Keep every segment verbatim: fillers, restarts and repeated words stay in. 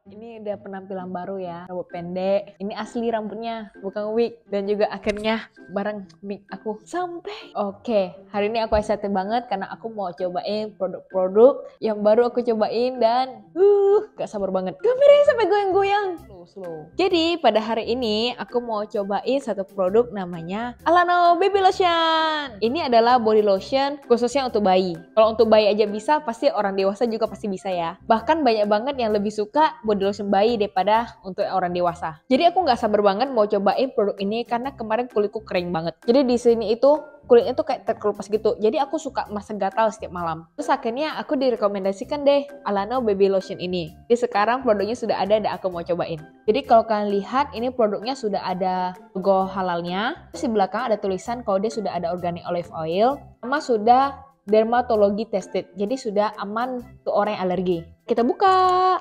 Ini udah penampilan baru ya, rambut pendek. Ini asli rambutnya, bukan wig. Dan juga akhirnya bareng wig aku sampai. Oke, hari ini aku excited banget karena aku mau cobain produk-produk yang baru aku cobain dan uh, gak sabar banget. Kameranya sampai goyang-goyang. Slow, slow. Jadi pada hari ini aku mau cobain satu produk namanya Alano Baby Lotion. Ini adalah body lotion khususnya untuk bayi. Kalau untuk bayi aja bisa, pasti orang dewasa juga pasti bisa ya. Bahkan banyak banget yang lebih suka body lotion bayi daripada untuk orang dewasa. Jadi aku nggak sabar banget mau cobain produk ini karena kemarin kulitku kering banget. Jadi di sini itu kulitnya tuh kayak terkelupas gitu. Jadi aku suka merasa gatal setiap malam. Terus akhirnya aku direkomendasikan deh Alano Baby Lotion ini. Jadi sekarang produknya sudah ada dan aku mau cobain. Jadi kalau kalian lihat ini produknya sudah ada logo halalnya. Terus di belakang ada tulisan kalau dia sudah ada organic olive oil. Sama sudah dermatologi tested. Jadi sudah aman untuk orang yang alergi. Kita buka.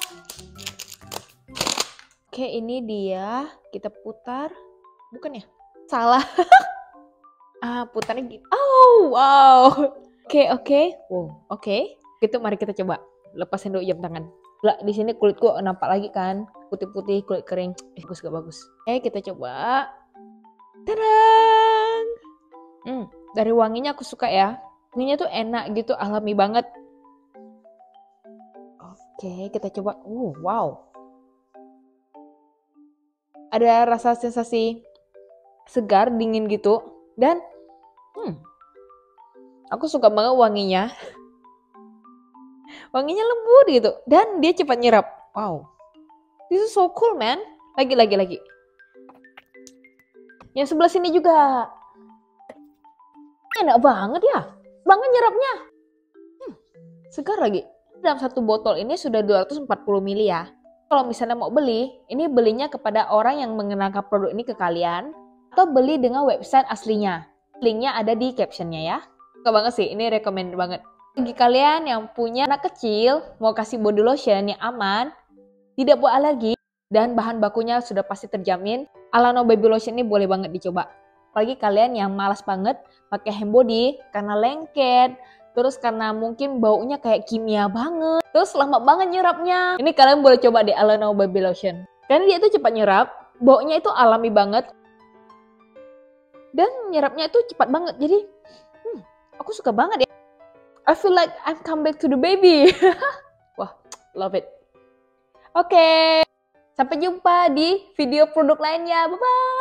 Oke, ini dia. Kita putar. Bukan ya? Salah. Ah, putarnya gitu. Oh, wow. Oke, oke. Wow, oke. Gitu, mari kita coba. Lepasin dulu jam tangan. Lah, di sini kulitku nampak lagi kan. Putih-putih, kulit kering. Eh, bagus gak bagus. Eh, kita coba. Tadang! Hmm, dari wanginya aku suka ya. Wanginya tuh enak gitu, alami banget. Oke, kita coba. Uh, wow. Ada rasa sensasi segar, dingin gitu. Dan hmm, aku suka banget wanginya. Wanginya lembut gitu. Dan dia cepat nyerap. Wow. This is so cool, man. Lagi, lagi, lagi. Yang sebelah sini juga. Enak banget ya. Banget nyerapnya. Hmm, segar lagi. Dalam satu botol ini sudah dua ratus empat puluh mililiter ya. Kalau misalnya mau beli, ini belinya kepada orang yang mengenalkan produk ini ke kalian. Atau beli dengan website aslinya. Linknya ada di captionnya ya. Suka banget sih, ini recommended banget. Bagi kalian yang punya anak kecil, mau kasih body lotion yang aman, tidak buat alergi, dan bahan bakunya sudah pasti terjamin, Alano Baby Lotion ini boleh banget dicoba. Apalagi kalian yang malas banget pakai hand body karena lengket, terus karena mungkin baunya kayak kimia banget, terus lama banget nyerapnya. Ini kalian boleh coba deh Alano Baby Lotion. Karena dia itu cepat nyerap, baunya itu alami banget, dan nyerapnya itu cepat banget. Jadi hmm, aku suka banget ya. I feel like I've come back to the baby. Wah, love it. Oke, sampai jumpa di video produk lainnya. Bye-bye.